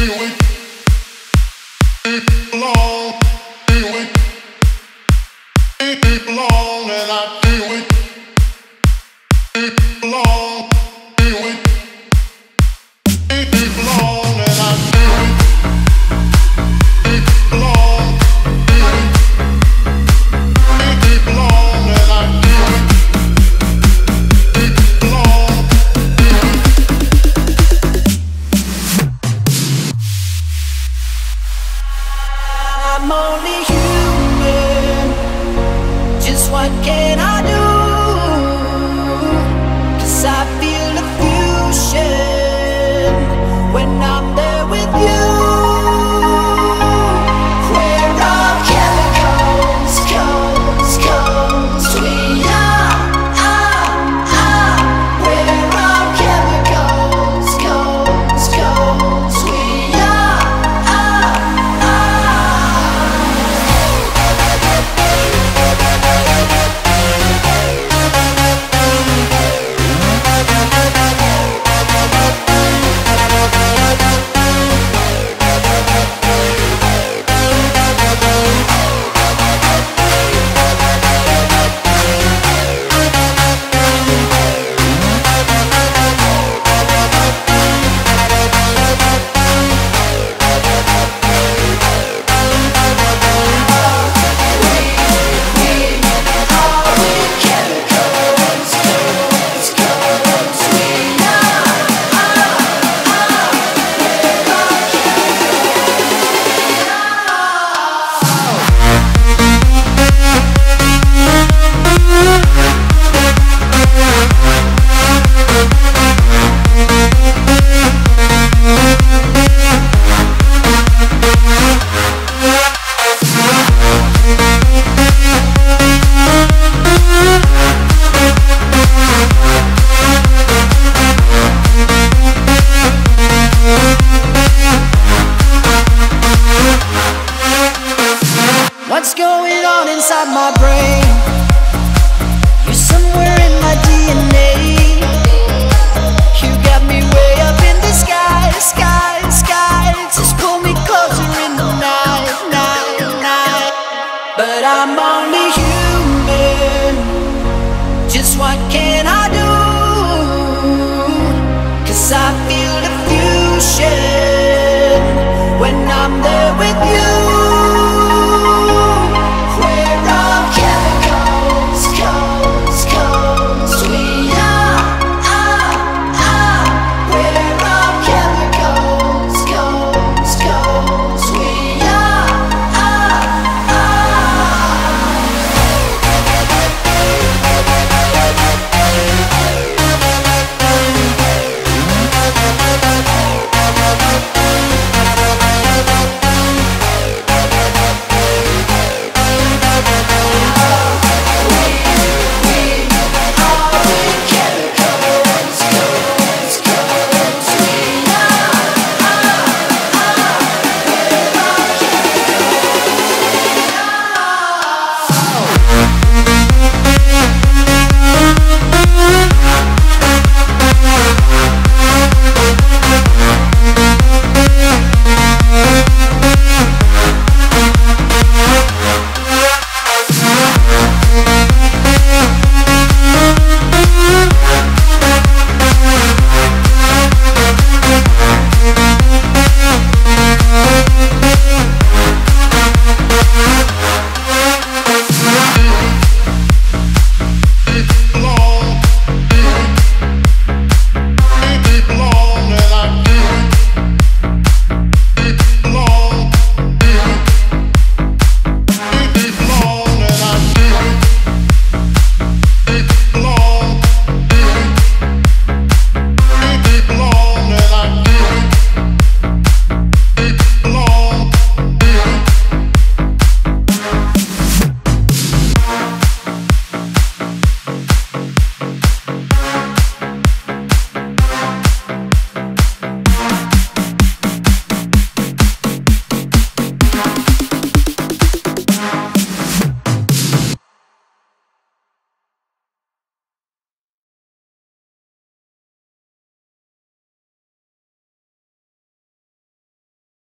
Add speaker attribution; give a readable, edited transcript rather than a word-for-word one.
Speaker 1: I'm only human. Just what can I do? 'Cause I feel the fusion when I'm there with you. Where our chemicals comes we are. Where our chemicals comes we are. What's going on inside my brain? You're somewhere in my DNA. You got me way up in the sky. Just pull me closer in the night. But I'm only human. Just what can I do? 'Cause I feel the fusion when I'm there with you.